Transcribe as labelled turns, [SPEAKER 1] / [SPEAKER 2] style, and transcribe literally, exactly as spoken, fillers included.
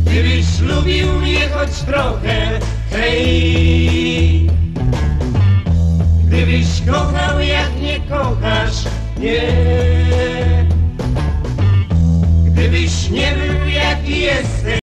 [SPEAKER 1] Gdybyś lubił mnie choć trochę, hej. Gdybyś kochał jak nie kochasz, nie. Gdybyś nie był jaki jesteś.